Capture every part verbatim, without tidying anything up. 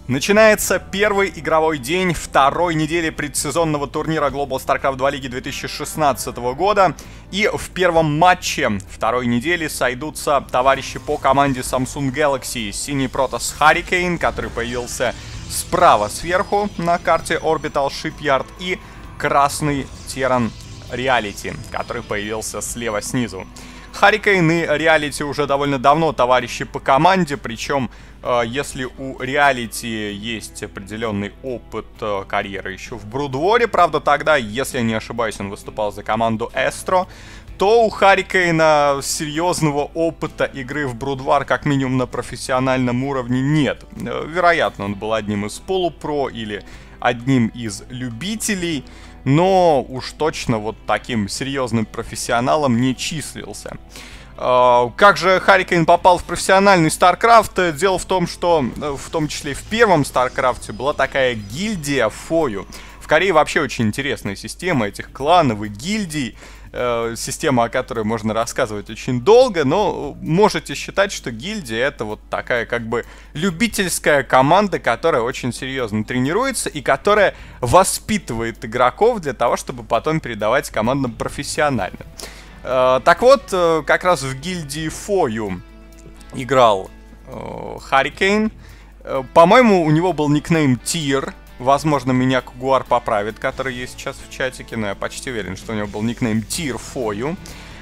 Начинается первый игровой день второй недели предсезонного турнира Global StarCraft два Лиги две тысячи шестнадцатого года. И в первом матче второй недели сойдутся товарищи по команде Samsung Galaxy. Синий Протосс Hurricane, который появился справа сверху на карте Orbital Shipyard, и красный Terran Reality, который появился слева снизу. Hurricane и Reality уже довольно давно товарищи по команде, причем э, если у Reality есть определенный опыт э, карьеры еще в Брудворе, правда тогда, если я не ошибаюсь, он выступал за команду Эстро, то у Hurricane серьезного опыта игры в Брудвар как минимум на профессиональном уровне нет. Вероятно, он был одним из полупро или одним из любителей, но уж точно вот таким серьезным профессионалом не числился. Как же Hurricane попал в профессиональный StarCraft? Дело в том, что в том числе в первом StarCraft была такая гильдия Фою. В Корее вообще очень интересная система этих кланов и гильдий. Система, о которой можно рассказывать очень долго, но можете считать, что гильдия — это вот такая как бы любительская команда, которая очень серьезно тренируется и которая воспитывает игроков для того, чтобы потом передавать командам профессионально. Так вот, как раз в гильдии Фою играл Hurricane. По-моему, у него был никнейм Тир. Возможно, меня Кугуар поправит, который есть сейчас в чатике, но я почти уверен, что у него был никнейм Тир Фою.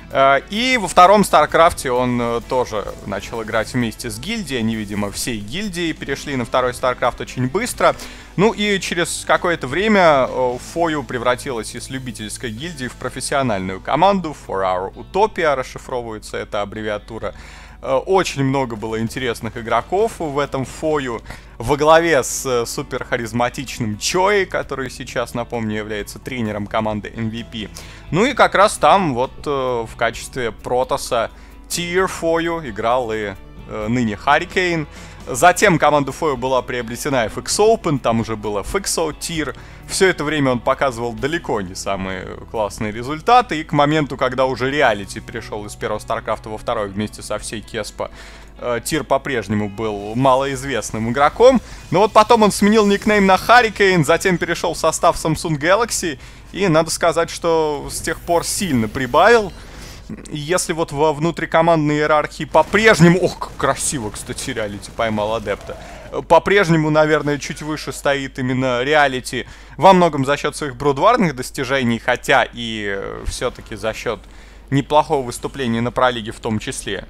И во втором Старкрафте он тоже начал играть вместе с гильдией. Они, видимо, всей гильдией перешли на второй Старкрафт очень быстро. Ну и через какое-то время Фою превратилась из любительской гильдии в профессиональную команду. For Our Utopia расшифровывается эта аббревиатура. Очень много было интересных игроков в этом Фою. Во главе с супер харизматичным Чой, который сейчас, напомню, является тренером команды эм ви пи. Ну и как раз там вот в качестве Протосса Тир Фою играл и ныне Hurricane. Затем команда Фою была приобретена эф икс Open, там уже было эф икс о Тир. Все это время он показывал далеко не самые классные результаты, и к моменту, когда уже Reality перешел из первого Старкрафта во второй вместе со всей Кеспа, Тир по-прежнему был малоизвестным игроком. Но вот потом он сменил никнейм на Hurricane, затем перешел в состав Samsung Galaxy, и надо сказать, что с тех пор сильно прибавил. Если вот во внутрикомандной иерархии по-прежнему... Ох, как красиво, кстати, Reality поймал адепта. По-прежнему, наверное, чуть выше стоит именно Reality. Во многом за счет своих брудварных достижений, хотя и все-таки за счет неплохого выступления на пролиге в том числе.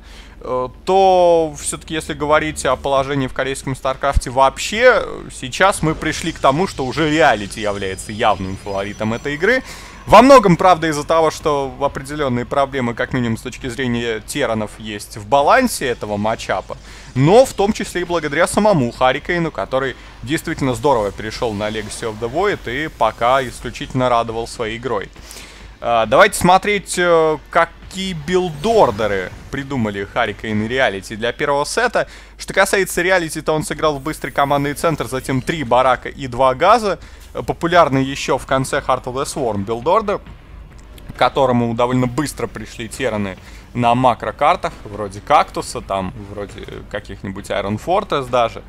То все-таки, если говорить о положении в корейском Старкрафте вообще, сейчас мы пришли к тому, что уже Reality является явным фаворитом этой игры. Во многом, правда, из-за того, что определенные проблемы, как минимум с точки зрения Терранов, есть в балансе этого матчапа, но в том числе и благодаря самому Hurricane, который действительно здорово перешел на Legacy of the Void и пока исключительно радовал своей игрой. Давайте смотреть, какие билдордеры придумали Hurricane и Reality для первого сета. Что касается Reality, то он сыграл в быстрый командный центр, затем три барака и два газа. Популярный еще в конце Heart of the Swarm билдордер, к которому довольно быстро пришли терраны на макрокартах, вроде Кактуса, там вроде каких-нибудь Iron Fortress даже.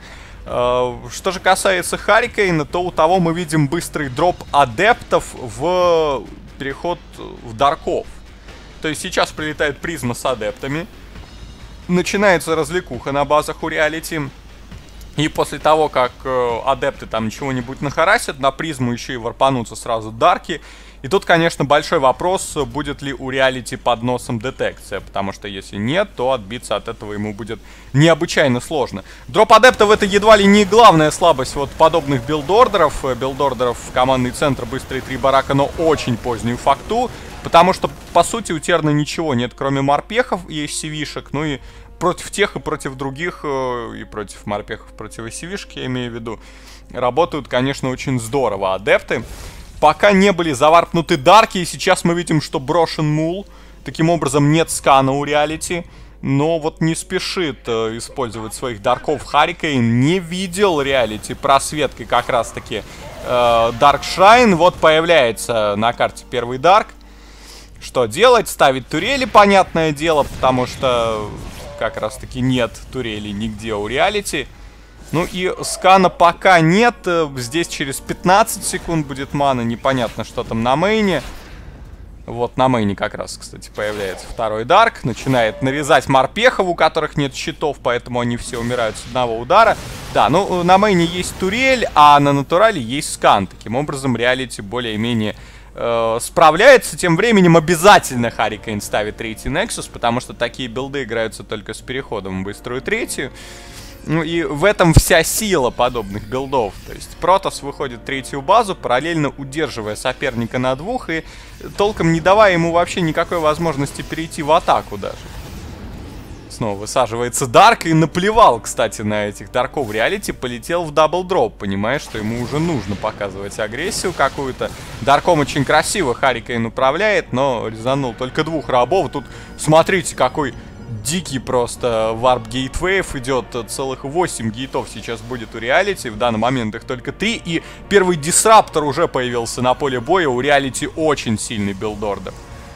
Что же касается Hurricane, то у того мы видим быстрый дроп адептов в переход в дарков. То есть сейчас прилетает призма с адептами, начинается развлекуха на базах у Reality. И после того, как э, адепты там чего-нибудь нахарасят, на призму еще и варпанутся сразу дарки. И тут, конечно, большой вопрос, будет ли у Reality под носом детекция, потому что если нет, то отбиться от этого ему будет необычайно сложно. Дроп адептов — это едва ли не главная слабость вот подобных билдордеров. Билдордеров в командный центр, быстрые три барака, но очень позднюю факту, потому что, по сути, у Терна ничего нет, кроме морпехов и эс си ви-шек, ну и против тех и против других, и против морпехов, против эс си ви-шек, я имею в виду, работают, конечно, очень здорово адепты. Пока не были заварпнуты дарки, и сейчас мы видим, что брошен мул. Таким образом, нет скана у Reality. Но вот не спешит э, использовать своих дарков Hurricane. Не видел Reality просветкой как раз-таки э, Dark Shrine. Вот появляется на карте первый дарк. Что делать? Ставить турели, понятное дело, потому что как раз-таки нет турелей нигде у Reality. Ну и скана пока нет. Здесь через пятнадцать секунд будет мана. Непонятно, что там на мейне. Вот на мейне как раз, кстати, появляется второй Дарк. Начинает нарезать морпехов, у которых нет щитов, поэтому они все умирают с одного удара. Да, ну на мейне есть турель, а на натурале есть скан. Таким образом, реалити более-менее э, справляется. Тем временем обязательно Харикейн ставит третий Нексус, потому что такие билды играются только с переходом в быструю третью. Ну и в этом вся сила подобных билдов. То есть Протосс выходит в третью базу, параллельно удерживая соперника на двух и толком не давая ему вообще никакой возможности перейти в атаку даже. Снова высаживается Дарк и наплевал, кстати, на этих Дарков реалити, полетел в дабл-дроп, понимая, что ему уже нужно показывать агрессию какую-то. Дарком очень красиво Харикейн управляет, но резанул только двух рабов. Тут смотрите, какой... Дикий просто варп гейтвеев идет, целых восемь гейтов сейчас будет у реалити, в данный момент их только три, и первый дисраптор уже появился на поле боя. У реалити очень сильный билдордер.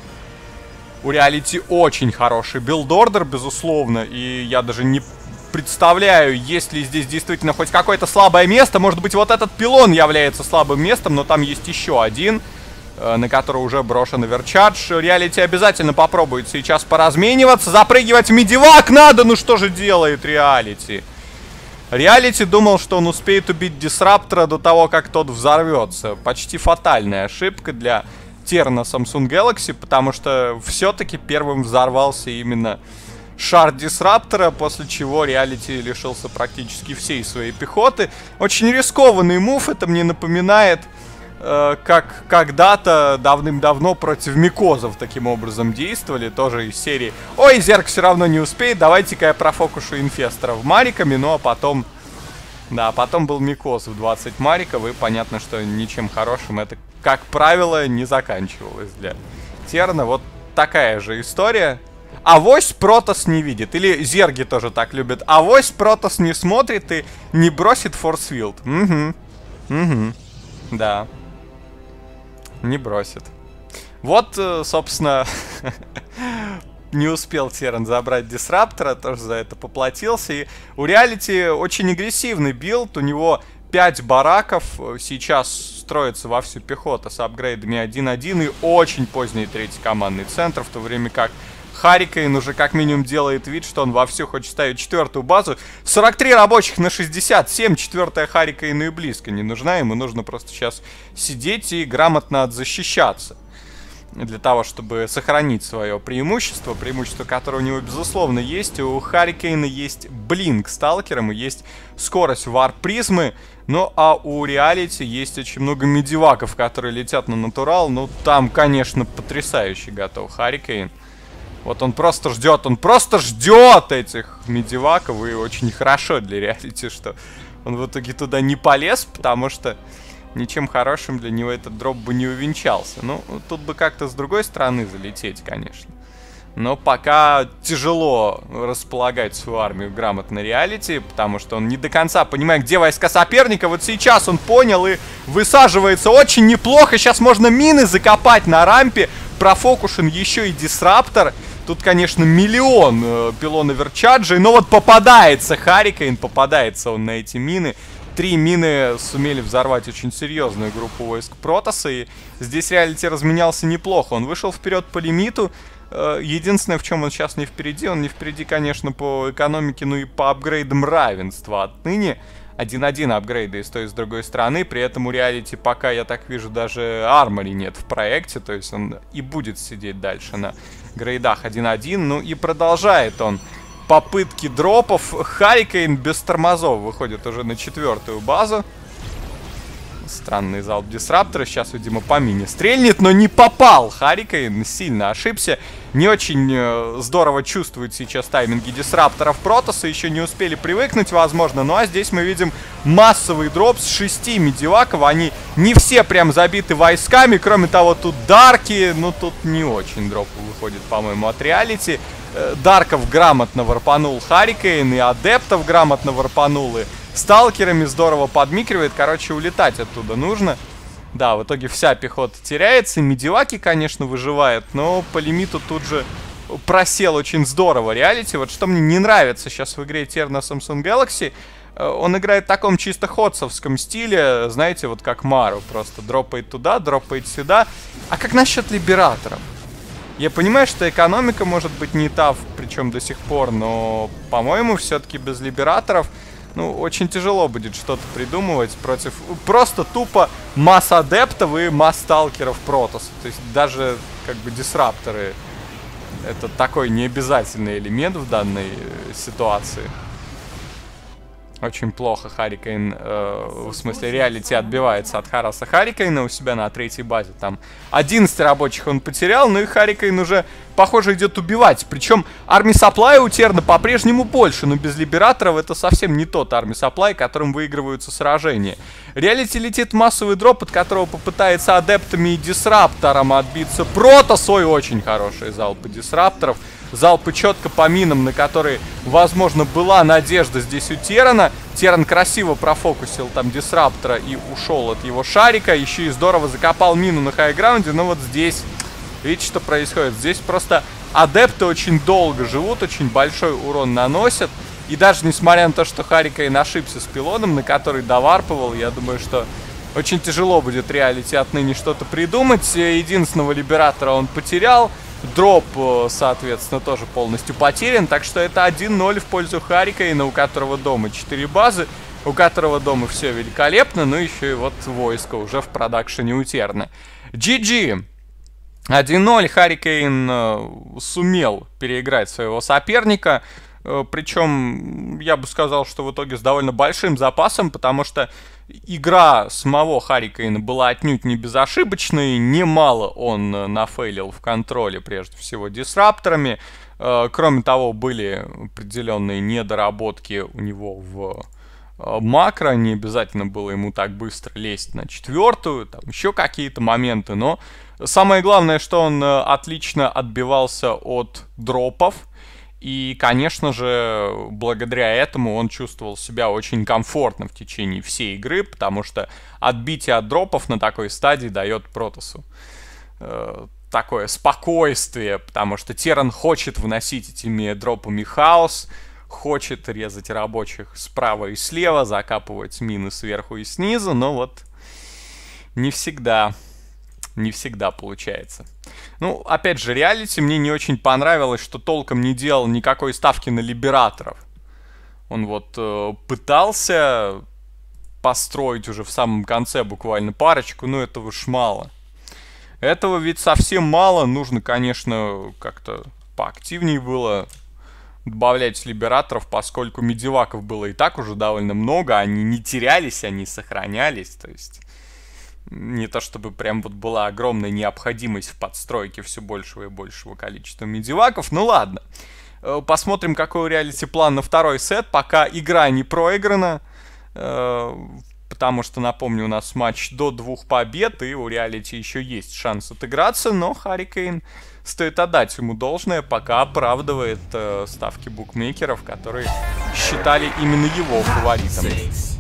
У реалити очень хороший билдордер, безусловно, и я даже не представляю, есть ли здесь действительно хоть какое-то слабое место. Может быть, вот этот пилон является слабым местом, но там есть еще один, на который уже брошен оверчардж. Реалити обязательно попробует сейчас поразмениваться. Запрыгивать в медивак надо! Ну что же делает Реалити? Реалити думал, что он успеет убить Дисраптора до того, как тот взорвется. Почти фатальная ошибка для Терна Samsung Galaxy, потому что все-таки первым взорвался именно шар Дисраптора, после чего Реалити лишился практически всей своей пехоты. Очень рискованный мув, это мне напоминает... как когда-то давным-давно против микозов таким образом действовали, тоже из серии «Ой, Зерк все равно не успеет, давайте-ка я профокушу инфесторов мариками», ну а потом, да, потом был микоз в двадцать мариков, и понятно, что ничем хорошим это, как правило, не заканчивалось для Терна. Вот такая же история. Авось Протосс не видит, или зерги тоже так любят, авось Протосс не смотрит и не бросит форсфилд. Угу, угу, да. Не бросит. Вот, собственно, не успел Терн забрать Дисраптора, тоже за это поплатился. И у реалити очень агрессивный билд, у него пять бараков, сейчас строится во всю пехота с апгрейдами один один и очень поздний третий командный центр, в то время как Харикейн уже как минимум делает вид, что он вовсю хочет ставить четвертую базу. сорок три рабочих на шестьдесят семь, четвертая Харикейну и близко не нужна. Ему нужно просто сейчас сидеть и грамотно отзащищаться. Для того, чтобы сохранить свое преимущество. Преимущество, которое у него, безусловно, есть. У Харикейна есть блинк сталкером и есть скорость варп-призмы. Ну, а у реалити есть очень много медиваков, которые летят на натурал. Ну, там, конечно, потрясающе готов Харикейн. Вот он просто ждет, он просто ждет этих медиваков, и очень хорошо для реалити, что он в итоге туда не полез, потому что ничем хорошим для него этот дроп бы не увенчался. Ну, тут бы как-то с другой стороны залететь, конечно. Но пока тяжело располагать свою армию грамотно реалити, потому что он не до конца понимает, где войска соперника. Вот сейчас он понял и высаживается очень неплохо. Сейчас можно мины закопать на рампе. Профокушен еще и Дисраптор. Тут, конечно, миллион э, пилон оверчарджей, но вот попадается Харикейн, попадается он на эти мины. Три мины сумели взорвать очень серьезную группу войск Протосса, и здесь реалити разменялся неплохо. Он вышел вперед по лимиту. Э, единственное, в чем он сейчас не впереди, он не впереди, конечно, по экономике, но и по апгрейдам равенства. Отныне один один апгрейды и с той, и с другой стороны. При этом у реалити пока, я так вижу, даже армори нет в проекте. То есть он и будет сидеть дальше на грейдах один один. Ну и продолжает он попытки дропов. Харикейн без тормозов выходит уже на четвертую базу. Странный залп Дисраптора. Сейчас, видимо, по мине стрельнет, но не попал. Харикейн сильно ошибся. Не очень э, здорово чувствует сейчас тайминги Дисрапторов Протосса. Еще не успели привыкнуть, возможно. Ну а здесь мы видим массовый дроп с шести медиваков. Они не все прям забиты войсками. Кроме того, тут Дарки. Ну, тут не очень дроп выходит, по-моему, от реалити. Э, Дарков грамотно варпанул Харикейн, и Адептов грамотно варпанул, и сталкерами здорово подмикривает. Короче, улетать оттуда нужно. Да, в итоге вся пехота теряется. Медиваки, конечно, выживают, но по лимиту тут же просел очень здорово реалити. Вот что мне не нравится сейчас в игре Терна Samsung Galaxy. Он играет в таком чисто ходсовском стиле, знаете, вот как Мару, просто дропает туда, дропает сюда. А как насчет либераторов? Я понимаю, что экономика может быть не та, причем до сих пор, но, по-моему, все-таки без либераторов, ну, очень тяжело будет что-то придумывать против просто тупо масс-адептов и масс-сталкеров Протосса. То есть даже, как бы, дисрапторы — это такой необязательный элемент в данной ситуации. Очень плохо Харрикейн, э, в смысле реалити, отбивается от Хараса Харрикейна у себя на третьей базе. Там одиннадцать рабочих он потерял, но и Харрикейн уже, похоже, идет убивать. Причем армии сапплая у Терна по-прежнему больше, но без либераторов это совсем не тот армии сапплай, которым выигрываются сражения. Реалити летит массовый дроп, от которого попытается адептами и дисраптором отбиться Протосс. Ой, очень хорошие залпы дисрапторов. Залпы четко по минам, на которые, возможно, была надежда здесь у Террана. Терран красиво профокусил там дисраптора и ушел от его шарика. Еще и здорово закопал мину на хайграунде. Но вот здесь, видите, что происходит? Здесь просто адепты очень долго живут, очень большой урон наносят. И даже несмотря на то, что Харрикейн ошибся с пилоном, на который доварпывал, я думаю, что очень тяжело будет реалити отныне что-то придумать. Единственного либератора он потерял. Дроп, соответственно, тоже полностью потерян. Так что это один ноль в пользу Харрикейна, у которого дома четыре базы, у которого дома все великолепно, ну еще и вот войско уже в продакшене у Терна. джи джи. один ноль. Харрикейн э, сумел переиграть своего соперника. Э, причем, я бы сказал, что в итоге с довольно большим запасом, потому что игра самого Харрикейна была отнюдь не безошибочной. Немало он нафейлил в контроле, прежде всего, дисрапторами. Э, кроме того, были определенные недоработки у него в э, макро. Не обязательно было ему так быстро лезть на четвертую. Там еще какие-то моменты. Но самое главное, что он э, отлично отбивался от дропов. И, конечно же, благодаря этому он чувствовал себя очень комфортно в течение всей игры, потому что отбитие от дропов на такой стадии дает Протоссу э, такое спокойствие, потому что Терран хочет выносить этими дропами хаос, хочет резать рабочих справа и слева, закапывать мины сверху и снизу, но вот не всегда... Не всегда получается. Ну, опять же, реалити мне не очень понравилось, что толком не делал никакой ставки на либераторов. Он вот э, пытался построить уже в самом конце буквально парочку, но этого ж мало. Этого ведь совсем мало. Нужно, конечно, как-то поактивнее было добавлять либераторов, поскольку медиваков было и так уже довольно много. Они не терялись, они сохранялись, то есть... Не то чтобы прям вот была огромная необходимость в подстройке все большего и большего количества медиваков. Ну ладно. Посмотрим, какой у реалити план на второй сет. Пока игра не проиграна. Потому что, напомню, у нас матч до двух побед. И у реалити еще есть шанс отыграться. Но Харрикейн, стоит отдать ему должное, пока оправдывает ставки букмекеров, которые считали именно его фаворитом.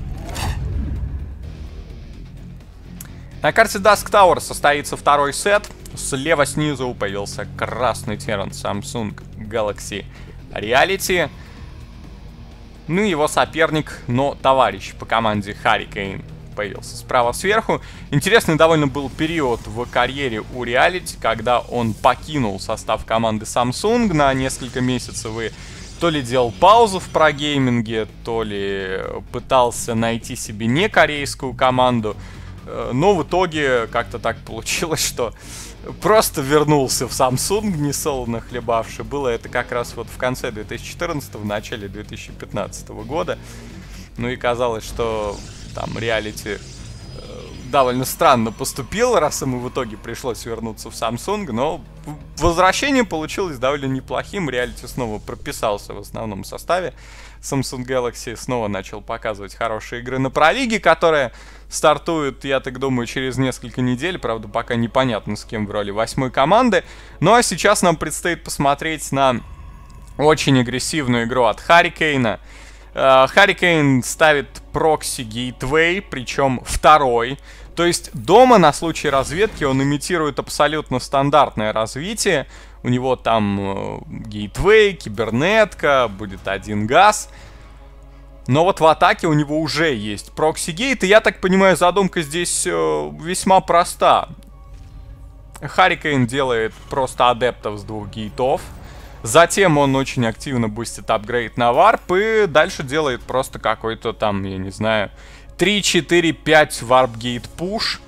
На карте Dusk Tower состоится второй сет. Слева снизу появился красный Терран Samsung Galaxy Reality. Ну и его соперник, но товарищ по команде Харрикейн появился справа сверху. Интересный довольно был период в карьере у Reality, когда он покинул состав команды Samsung на несколько месяцев и то ли делал паузу в прогейминге, то ли пытался найти себе не корейскую команду. Но в итоге как-то так получилось, что просто вернулся в Samsung, несолоно хлебавший. Было это как раз вот в конце две тысячи четырнадцатого, в начале две тысячи пятнадцатого года. Ну и казалось, что там реалити довольно странно поступил, раз ему в итоге пришлось вернуться в Samsung. Но возвращение получилось довольно неплохим. Реалити снова прописался в основном составе. Samsung Galaxy снова начал показывать хорошие игры на пролиге, которая стартует, я так думаю, через несколько недель. Правда, пока непонятно, с кем в роли восьмой команды. Ну а сейчас нам предстоит посмотреть на очень агрессивную игру от Харрикейна. Харрикейн ставит прокси гейтвей, причем второй. То есть дома на случай разведки он имитирует абсолютно стандартное развитие. У него там гейтвей, кибернетка, будет один газ. Но вот в атаке у него уже есть прокси-гейт, и я так понимаю, задумка здесь э, весьма проста. Харрикейн делает просто адептов с двух гейтов. Затем он очень активно бустит апгрейд на варп, и дальше делает просто какой-то там, я не знаю, три, четыре, пять варп-гейт пуш,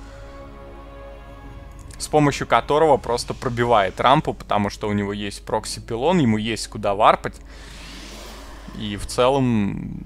с помощью которого просто пробивает рампу, потому что у него есть прокси-пилон, ему есть куда варпать. И в целом,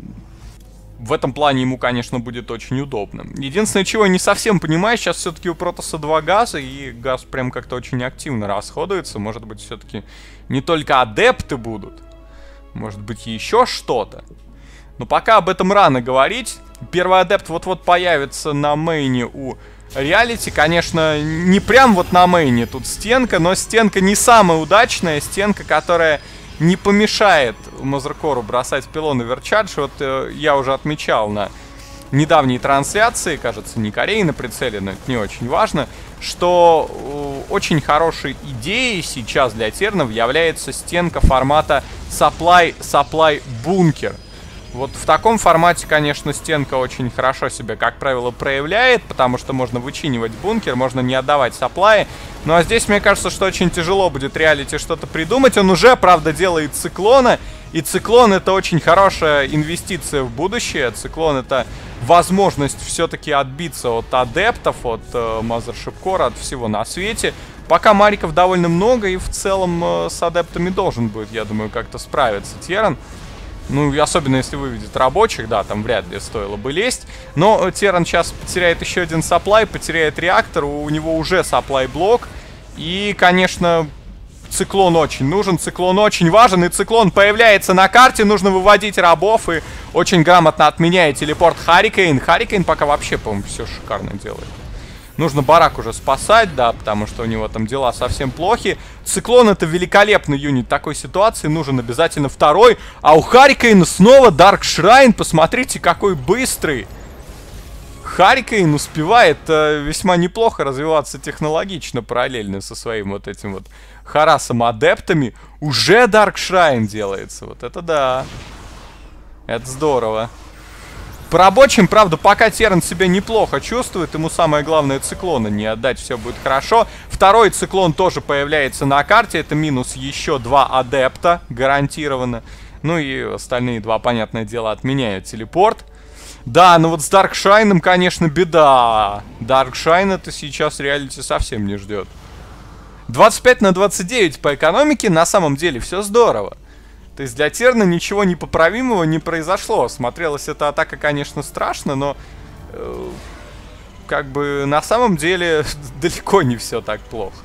в этом плане ему, конечно, будет очень удобно. Единственное, чего я не совсем понимаю, сейчас все-таки у Протоса два газа, и газ прям как-то очень активно расходуется. Может быть, все-таки не только адепты будут, может быть, еще что-то. Но пока об этом рано говорить. Первый адепт вот-вот появится на мейне у Reality. Конечно, не прям вот на мейне тут стенка, но стенка не самая удачная. Стенка, которая не помешает Мазеркору бросать пилон и верчадж. Вот э, я уже отмечал на недавней трансляции, кажется, не Кореи на прицеле, но это не очень важно, что э, очень хорошей идеей сейчас для тернов является стенка формата Supply, Supply, Bunker. Вот в таком формате, конечно, стенка очень хорошо себя, как правило, проявляет, потому что можно вычинивать бункер, можно не отдавать саплаи. Ну а здесь, мне кажется, что очень тяжело будет Reality что-то придумать. Он уже, правда, делает циклона, и циклон — это очень хорошая инвестиция в будущее. Циклон — это возможность все-таки отбиться от адептов, от э, Mothership Core, от всего на свете. Пока мариков довольно много, и в целом э, с адептами должен будет, я думаю, как-то справиться Терран. Ну, особенно если выведет рабочих, да, там вряд ли стоило бы лезть. Но Терран сейчас потеряет еще один саплай, потеряет реактор, у него уже саплай-блок. И, конечно, циклон очень нужен, циклон очень важен, и циклон появляется на карте, нужно выводить рабов, и очень грамотно отменяет телепорт Харрикейн. Харрикейн пока вообще, по-моему, все шикарно делает. Нужно барак уже спасать, да, потому что у него там дела совсем плохи. Циклон — это великолепный юнит такой ситуации, нужен обязательно второй. А у Харрикейна снова Dark Shrine, посмотрите, какой быстрый. Харрикейн успевает э, весьма неплохо развиваться технологично, параллельно со своим вот этим вот харасом адептами. Уже Dark Shrine делается, вот это да. Это здорово. По рабочим, правда, пока Терран себя неплохо чувствует, ему самое главное циклона не отдать, все будет хорошо. Второй циклон тоже появляется на карте, это минус еще два адепта, гарантированно. Ну и остальные два, понятное дело, отменяют телепорт. Да, ну вот с Dark Shrine, конечно, беда. Dark Shrine это сейчас Reality совсем не ждет. двадцать пять на двадцать девять по экономике, на самом деле все здорово. То есть для Терна ничего непоправимого не произошло. Смотрелась эта атака, конечно, страшно, но э, как бы на самом деле далеко не все так плохо.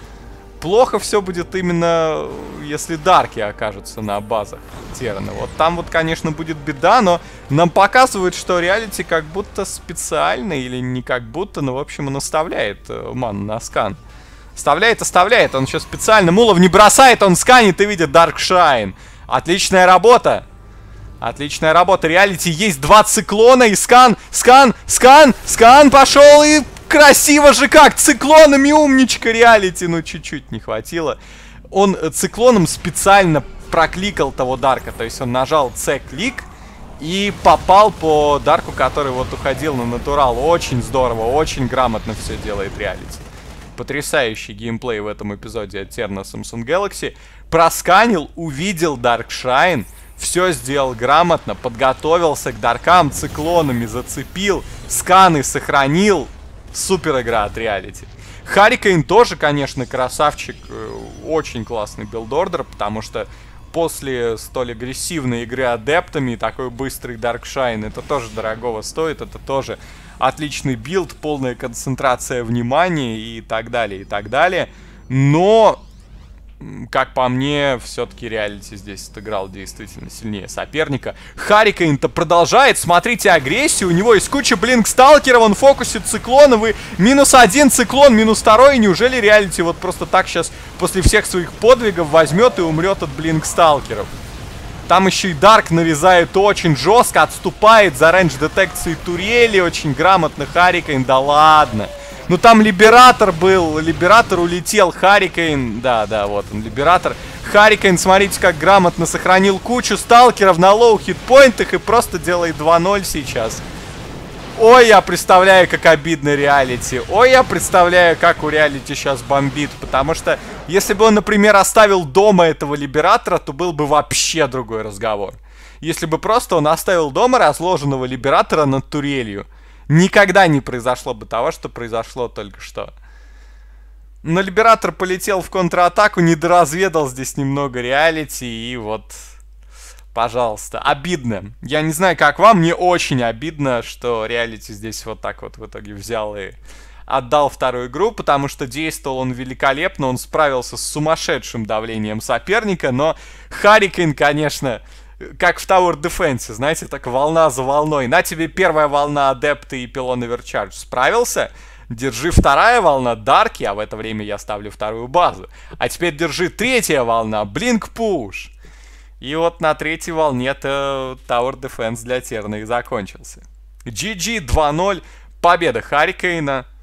Плохо все будет именно, если Дарки окажутся на базах Терна. Вот там вот, конечно, будет беда, но нам показывают, что Reality как будто специально, или не как будто, но, в общем, он оставляет э, ману на скан. Оставляет, оставляет, он сейчас специально мулов не бросает, он сканит и видит Dark Shrine. Отличная работа. Отличная работа. Reality есть два циклона и скан, скан, скан, скан пошел и красиво же как. Циклонами умничка Reality. Ну, чуть-чуть не хватило. Он циклоном специально прокликал того Дарка. То есть он нажал C-клик и попал по Дарку, который вот уходил на натурал. Очень здорово, очень грамотно все делает Reality. Потрясающий геймплей в этом эпизоде от Терна Samsung Galaxy. Просканил, увидел Dark Shrine, все сделал грамотно, подготовился к даркам, циклонами зацепил, сканы сохранил. Супер игра от Reality. Харрикейн тоже, конечно, красавчик, очень классный билдордер, потому что после столь агрессивной игры адептами такой быстрый Dark Shrine, это тоже дорогого стоит, это тоже отличный билд, полная концентрация внимания и так далее, и так далее. Но, как по мне, все-таки Reality здесь отыграл действительно сильнее соперника. Харрикейн-то продолжает, смотрите агрессию, у него есть куча блинк-сталкеров, он фокусит циклонов, и минус один циклон, минус второй, и неужели Reality вот просто так сейчас после всех своих подвигов возьмет и умрет от блинк-сталкеров? Там еще и Дарк нарезает очень жестко, отступает за рейндж детекции турели, очень грамотно Харрикейн, да ладно. Ну там Либератор был, Либератор улетел, Харрикейн, да, да, вот он, Либератор. Харрикейн, смотрите, как грамотно сохранил кучу сталкеров на лоу хитпоинтах и просто делает два ноль сейчас. Ой, я представляю, как обидно реалити. Ой, я представляю, как у реалити сейчас бомбит. Потому что, если бы он, например, оставил дома этого Либератора, то был бы вообще другой разговор. Если бы просто он оставил дома разложенного Либератора над турелью, никогда не произошло бы того, что произошло только что. Но Либератор полетел в контратаку, недоразведал здесь немного реалити, и вот, пожалуйста, обидно. Я не знаю, как вам, мне очень обидно, что реалити здесь вот так вот в итоге взял и отдал вторую игру, потому что действовал он великолепно, он справился с сумасшедшим давлением соперника, но Харрикейн, конечно, как в Tower Defense, знаете, так волна за волной. На тебе первая волна Адепты и Пилон Оверчардж справился, держи вторая волна Дарки, а в это время я ставлю вторую базу. А теперь держи третья волна Блинк Пуш. И вот на третьей волне-то Tower Defense для Терна и закончился. джи джи два ноль, победа Харрикейна.